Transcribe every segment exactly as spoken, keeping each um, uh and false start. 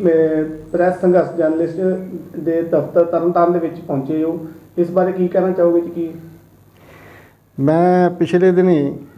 Press Sangharsh journalist ਦੇ ਦਫ਼ਤਰ ਤਰਨਤਾਰਨ ਦੇ ਵਿੱਚ ਪਹੁੰਚੇ ਹੋ, ਇਸ ਬਾਰੇ ਕੀ ਕਹਿਣਾ ਚਾਹੋਗੇ ਜੀ? ਕੀ ਮੈਂ ਪਿਛਲੇ ਦਿਨੀ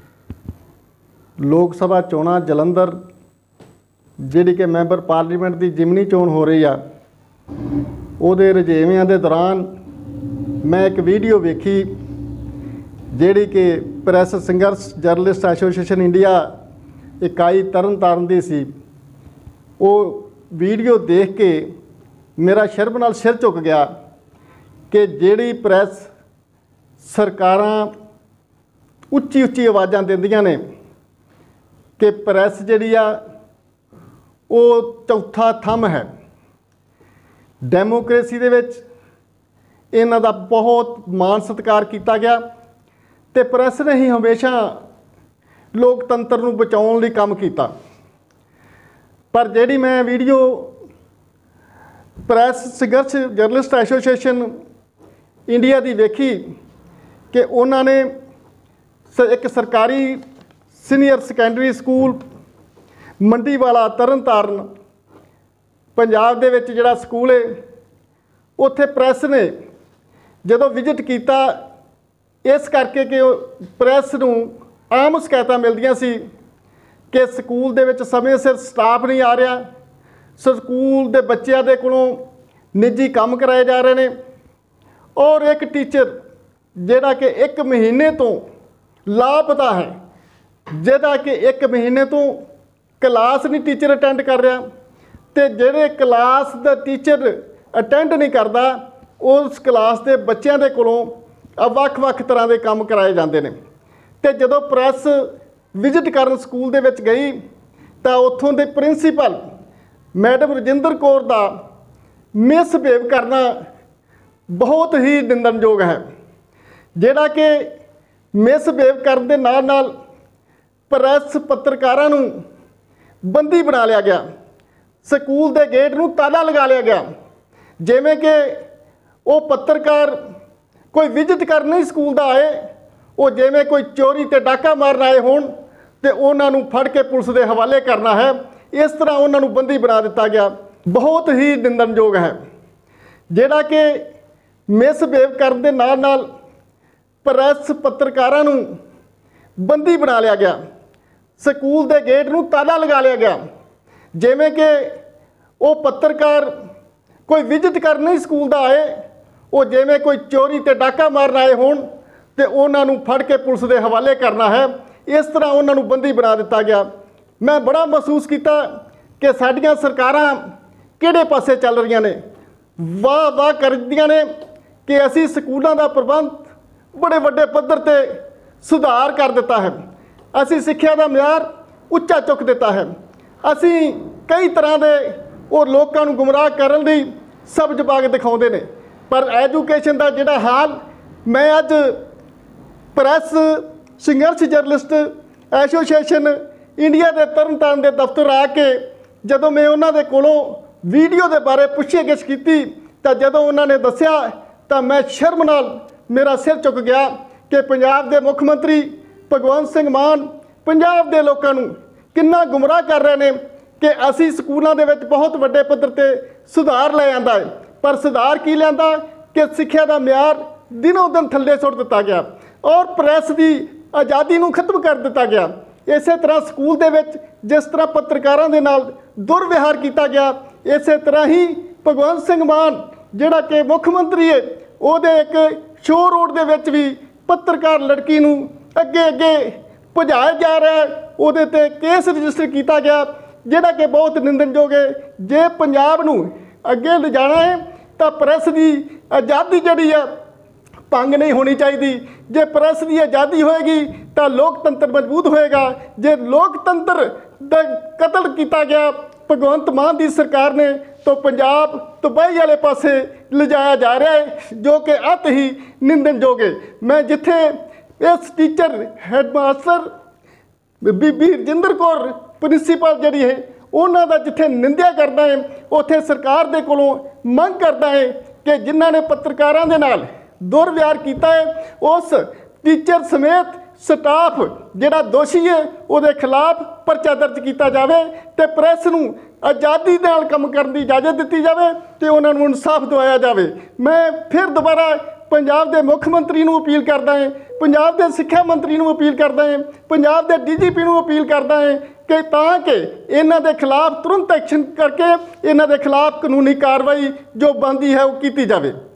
ਲੋਕ ਸਭਾ ਚੋਣਾਂ ਜਲੰਧਰ ਜਿਹੜੀ ਕਿ ਮੈਂਬਰ ਪਾਰਲੀਮੈਂਟ ਦੀ ਜਿਮਨੀ ਚੋਣ ਹੋ ਰਹੀ ਆ, ਉਹਦੇ ਰੁਝੇਵਿਆਂ ਦੇ ਦੌਰਾਨ ਮੈਂ ਇੱਕ ਵੀਡੀਓ ਵੇਖੀ ਜਿਹੜੀ ਕਿ press Sangharsh journalist association India ਇਕਾਈ ਤਰਨਤਾਰਨ ਦੀ ਸੀ। ਉਹ ਵੀਡੀਓ ਦੇਖ ਕੇ ਮੇਰਾ ਸ਼ਰਮ ਨਾਲ ਸਿਰ ਝੁਕ ਗਿਆ ਕਿ ਜਿਹੜੀ ਪ੍ਰੈਸ ਸਰਕਾਰਾਂ ਉੱਚੀ ਉੱਚੀ ਆਵਾਜ਼ਾਂ ਦਿੰਦੀਆਂ ਨੇ ਕਿ ਪ੍ਰੈਸ ਜਿਹੜੀ ਆ ਉਹ ਚੌਥਾ ਥੰਮ ਹੈ ਡੈਮੋਕ੍ਰੇਸੀ ਦੇ ਵਿੱਚ, ਇਹਨਾਂ ਦਾ ਬਹੁਤ ਮਾਣ ਸਤਿਕਾਰ ਕੀਤਾ ਗਿਆ ਤੇ ਪ੍ਰੈਸ ਨੇ ਹੀ ਹਮੇਸ਼ਾ ਲੋਕਤੰਤਰ ਨੂੰ ਬਚਾਉਣ ਲਈ ਕੰਮ ਕੀਤਾ। ਪਰ ਜਿਹੜੀ ਮੈਂ video press Sangharsh journalist association India ਦੀ ਵੇਖੀ ਕਿ ਉਹਨਾਂ ਨੇ ਇੱਕ ਸਰਕਾਰੀ senior secondary school Mandiwala Tarn Taran Punjab ਦੇ ਵਿੱਚ ਜਿਹੜਾ ਸਕੂਲ ਹੈ, ਉੱਥੇ ਪ੍ਰੈਸ ਨੇ ਜਦੋਂ ਵਿਜ਼ਿਟ ਕੀਤਾ, ਇਸ ਕਰਕੇ ਕਿ ਉਹ ਪ੍ਰੈਸ ਨੂੰ ਆਮ ਸ਼ਿਕਾਇਤਾਂ ਮਿਲਦੀਆਂ ਸੀ ਕਿ ਸਕੂਲ ਦੇ ਵਿੱਚ ਸਮੇਂ ਸਿਰ ਸਟਾਫ ਨਹੀਂ ਆ ਰਿਹਾ, ਸਕੂਲ ਦੇ ਬੱਚਿਆਂ ਦੇ ਕੋਲੋਂ ਨਿੱਜੀ ਕੰਮ ਕਰਾਏ ਜਾ ਰਹੇ ਨੇ, ਔਰ ਇੱਕ ਟੀਚਰ ਜਿਹੜਾ ਕਿ ਇੱਕ ਮਹੀਨੇ ਤੋਂ ਲਾਪਤਾ ਹੈ, ਜਿਹਦਾ ਕਿ ਇੱਕ ਮਹੀਨੇ ਤੋਂ ਕਲਾਸ ਨਹੀਂ ਟੀਚਰ ਅਟੈਂਡ ਕਰ ਰਿਹਾ, ਤੇ ਜਿਹੜੇ ਕਲਾਸ ਦਾ ਟੀਚਰ ਅਟੈਂਡ ਨਹੀਂ ਕਰਦਾ, ਉਸ ਕਲਾਸ ਦੇ ਬੱਚਿਆਂ ਦੇ ਕੋਲੋਂ ਵੱਖ-ਵੱਖ ਤਰ੍ਹਾਂ ਦੇ ਕੰਮ ਕਰਾਏ ਜਾਂਦੇ ਨੇ। ਤੇ ਜਦੋਂ ਪ੍ਰੈਸ ਵਿਜ਼ਿਟ ਕਰਨ ਸਕੂਲ ਦੇ ਵਿੱਚ ਗਈ ਤਾਂ ਉੱਥੋਂ ਦੇ ਪ੍ਰਿੰਸੀਪਲ ਮੈਡਮ ਰਜਿੰਦਰ ਕੌਰ ਦਾ ਮਿਸਬਿਹੇਵ ਕਰਨਾ ਬਹੁਤ ਹੀ ਨਿੰਦਣਯੋਗ ਹੈ, ਜਿਹੜਾ ਕਿ ਮਿਸਬਿਹੇਵ ਕਰਨ ਦੇ ਨਾਲ ਨਾਲ ਪ੍ਰੈਸ ਪੱਤਰਕਾਰਾਂ ਨੂੰ ਬੰਦੀ ਬਣਾ ਲਿਆ ਗਿਆ, ਸਕੂਲ ਦੇ ਗੇਟ ਨੂੰ ਤਾਲਾ ਲਗਾ ਲਿਆ ਗਿਆ, ਜਿਵੇਂ ਕਿ ਉਹ ਪੱਤਰਕਾਰ ਕੋਈ ਵਿਜ਼ਿਟ ਕਰਨ ਨਹੀਂ ਸਕੂਲ ਦਾ ਆਏ, ਉਹ ਜਿਵੇਂ ਕੋਈ ਚੋਰੀ ਤੇ ਡਾਕਾ ਮਾਰਨ ਆਏ ਹੋਣ ਤੇ ਉਹਨਾਂ ਨੂੰ ਫੜ ਕੇ ਪੁਲਿਸ ਦੇ ਹਵਾਲੇ ਕਰਨਾ ਹੈ, ਇਸ ਤਰ੍ਹਾਂ ਉਹਨਾਂ ਨੂੰ ਬੰਦੀ ਬਣਾ ਦਿੱਤਾ ਗਿਆ। ਬਹੁਤ ਹੀ ਨਿੰਦਣਯੋਗ ਹੈ, ਜਿਹੜਾ ਕਿ ਮਿਸਬਿਹੇਵ ਕਰਨ ਦੇ ਨਾਲ ਨਾਲ ਪ੍ਰੈਸ ਪੱਤਰਕਾਰਾਂ ਨੂੰ ਬੰਦੀ ਬਣਾ ਲਿਆ ਗਿਆ, ਸਕੂਲ ਦੇ ਗੇਟ ਨੂੰ ਤਾਲਾ ਲਗਾ ਲਿਆ ਗਿਆ, ਜਿਵੇਂ ਕਿ ਉਹ ਪੱਤਰਕਾਰ ਕੋਈ ਵਿਜ਼ਿਟ ਕਰਨ ਨਹੀਂ ਸਕੂਲ ਦਾ ਆਏ, ਉਹ ਜਿਵੇਂ ਕੋਈ ਚੋਰੀ ਤੇ ਡਾਕਾ ਮਾਰਨ ਆਏ ਹੋਣ ਤੇ ਉਹਨਾਂ ਨੂੰ ਫੜ ਕੇ ਪੁਲਿਸ ਦੇ ਹਵਾਲੇ ਕਰਨਾ ਹੈ, ਇਸ ਤਰ੍ਹਾਂ ਉਹਨਾਂ ਨੂੰ ਬੰਦੀ ਬਣਾ ਦਿੱਤਾ ਗਿਆ। ਮੈਂ ਬੜਾ ਮਹਿਸੂਸ ਕੀਤਾ ਕਿ ਸਾਡੀਆਂ ਸਰਕਾਰਾਂ ਕਿਹੜੇ ਪਾਸੇ ਚੱਲ ਰਹੀਆਂ ਨੇ, ਵਾਹ ਵਾਹ ਕਰਦੀਆਂ ਨੇ ਕਿ ਅਸੀਂ ਸਕੂਲਾਂ ਦਾ ਪ੍ਰਬੰਧ ਬੜੇ ਵੱਡੇ ਪੱਧਰ ਤੇ ਸੁਧਾਰ ਕਰ ਦਿੱਤਾ ਹੈ, ਅਸੀਂ ਸਿੱਖਿਆ ਦਾ ਮਿਆਰ ਉੱਚਾ ਚੁੱਕ ਦਿੱਤਾ ਹੈ, ਅਸੀਂ ਕਈ ਤਰ੍ਹਾਂ ਦੇ ਉਹ ਲੋਕਾਂ ਨੂੰ ਗੁੰਮਰਾਹ ਕਰਨ ਲਈ ਸਬਜ਼ ਬਾਗ ਦਿਖਾਉਂਦੇ ਨੇ। ਪਰ ਐਜੂਕੇਸ਼ਨ ਦਾ ਜਿਹੜਾ ਹਾਲ ਮੈਂ ਅੱਜ press Sangharsh journalist association India ਦੇ ਤਰਨਤਾਰਨ ਦੇ ਦਫ਼ਤਰ ਆ ਕੇ ਜਦੋਂ ਮੈਂ ਉਹਨਾਂ ਦੇ ਕੋਲੋਂ ਵੀਡੀਓ ਦੇ ਬਾਰੇ ਪੁੱਛਗਿੱਛ ਕੀਤੀ ਤਾਂ ਜਦੋਂ ਉਹਨਾਂ ਨੇ ਦੱਸਿਆ ਤਾਂ ਮੈਂ ਸ਼ਰਮ ਨਾਲ ਮੇਰਾ ਸਿਰ ਝੁਕ ਗਿਆ ਕਿ ਪੰਜਾਬ ਦੇ ਮੁੱਖ ਮੰਤਰੀ ਭਗਵੰਤ ਸਿੰਘ ਮਾਨ ਪੰਜਾਬ ਦੇ ਲੋਕਾਂ ਨੂੰ ਕਿੰਨਾ ਗੁੰਮਰਾਹ ਕਰ ਰਹੇ ਨੇ ਕਿ ਅਸੀਂ ਸਕੂਲਾਂ ਦੇ ਵਿੱਚ ਬਹੁਤ ਵੱਡੇ ਪੱਧਰ ਤੇ ਸੁਧਾਰ ਲੈ ਆਂਦਾ ਹੈ, ਪਰ ਸੁਧਾਰ ਕੀ ਲਿਆਂਦਾ ਕਿ ਸਿੱਖਿਆ ਦਾ ਮਿਆਰ ਦਿਨੋਂ ਦਿਨ ਥੱਲੇ ਸੁੱਟ ਦਿੱਤਾ ਗਿਆ ਔਰ ਪ੍ਰੈਸ ਦੀ ਆਜ਼ਾਦੀ ਨੂੰ ਖਤਮ ਕਰ ਦਿੱਤਾ ਗਿਆ। ਇਸੇ ਤਰ੍ਹਾਂ ਸਕੂਲ ਦੇ ਵਿੱਚ ਜਿਸ ਤਰ੍ਹਾਂ ਪੱਤਰਕਾਰਾਂ ਦੇ ਨਾਲ ਦੁਰਵਿਹਾਰ ਕੀਤਾ ਗਿਆ, ਇਸੇ ਤਰ੍ਹਾਂ ਹੀ ਭਗਵੰਤ ਸਿੰਘ ਮਾਨ ਜਿਹੜਾ ਕਿ ਮੁੱਖ ਮੰਤਰੀ ਹੈ, ਉਹਦੇ ਇੱਕ ਸ਼ੋਅ ਰੋਡ ਦੇ ਵਿੱਚ ਵੀ ਪੱਤਰਕਾਰ ਲੜਕੀ ਨੂੰ ਅੱਗੇ ਅੱਗੇ ਭਜਾਇਆ ਜਾ ਰਿਹਾ, ਉਹਦੇ ਤੇ ਕੇਸ ਰਜਿਸਟਰ ਕੀਤਾ ਗਿਆ, ਜਿਹੜਾ ਕਿ ਬਹੁਤ ਨਿੰਦਣਯੋਗ ਹੈ। ਜੇ ਪੰਜਾਬ ਨੂੰ ਅੱਗੇ ਲਿਜਾਣਾ ਹੈ ਤਾਂ ਪ੍ਰੈਸ ਦੀ ਆਜ਼ਾਦੀ ਜਿਹੜੀ ਆ ਭੰਗ ਨਹੀਂ ਹੋਣੀ ਚਾਹੀਦੀ। ਜੇ ਪ੍ਰੈਸ ਦੀ ਆਜ਼ਾਦੀ ਹੋਏਗੀ ਤਾਂ ਲੋਕਤੰਤਰ ਮਜ਼ਬੂਤ ਹੋਏਗਾ। ਜੇ ਲੋਕਤੰਤਰ ਦਾ ਕਤਲ ਕੀਤਾ ਗਿਆ ਭਗਵੰਤ ਮਾਨ ਦੀ ਸਰਕਾਰ ਨੇ ਤਾਂ ਪੰਜਾਬ ਤਬਾਹੀ ਵਾਲੇ ਪਾਸੇ ਲਿਜਾਇਆ ਜਾ ਰਿਹਾ ਹੈ, ਜੋ ਕਿ ਅਤ ਹੀ ਨਿੰਦਣਯੋਗ ਹੈ। ਮੈਂ ਜਿੱਥੇ ਇਸ ਟੀਚਰ ਹੈਡਮਾਸਟਰ ਬੀਬੀ ਰਜਿੰਦਰ ਕੌਰ ਪ੍ਰਿੰਸੀਪਲ ਜਿਹੜੀ ਹੈ ਉਹਨਾਂ ਦਾ ਜਿੱਥੇ ਨਿੰਦਿਆ ਕਰਦਾ ਹੈ, ਉੱਥੇ ਸਰਕਾਰ ਦੇ ਕੋਲੋਂ ਮੰਗ ਕਰਦਾ ਹੈ ਕਿ ਜਿਨ੍ਹਾਂ ਨੇ ਪੱਤਰਕਾਰਾਂ ਦੇ ਨਾਲ ਦੁਰਵਿਹਾਰ ਕੀਤਾ ਹੈ ਉਸ ਟੀਚਰ ਸਮੇਤ ਸਟਾਫ ਜਿਹੜਾ ਦੋਸ਼ੀ ਹੈ ਉਹਦੇ ਖਿਲਾਫ ਪਰਚਾ ਦਰਜ ਕੀਤਾ ਜਾਵੇ ਤੇ ਪ੍ਰੈਸ ਨੂੰ ਆਜ਼ਾਦੀ ਨਾਲ ਕੰਮ ਕਰਨ ਦੀ ਇਜਾਜ਼ਤ ਦਿੱਤੀ ਜਾਵੇ ਤੇ ਉਹਨਾਂ ਨੂੰ ਇਨਸਾਫ ਦਿਵਾਇਆ ਜਾਵੇ। ਮੈਂ ਫਿਰ ਦੁਬਾਰਾ ਪੰਜਾਬ ਦੇ ਮੁੱਖ ਮੰਤਰੀ ਨੂੰ ਅਪੀਲ ਕਰਦਾ ਹਾਂ, ਪੰਜਾਬ ਦੇ ਸਿੱਖਿਆ ਮੰਤਰੀ ਨੂੰ ਅਪੀਲ ਕਰਦਾ ਹਾਂ, ਪੰਜਾਬ ਦੇ ਡੀ ਜੀ ਪੀ ਨੂੰ ਅਪੀਲ ਕਰਦਾ ਹਾਂ ਕਿ ਤਾਂ ਕਿ ਇਹਨਾਂ ਦੇ ਖਿਲਾਫ ਤੁਰੰਤ ਐਕਸ਼ਨ ਕਰਕੇ ਇਹਨਾਂ ਦੇ ਖਿਲਾਫ ਕਾਨੂੰਨੀ ਕਾਰਵਾਈ ਜੋ ਬਣਦੀ ਹੈ ਉਹ ਕੀਤੀ ਜਾਵੇ।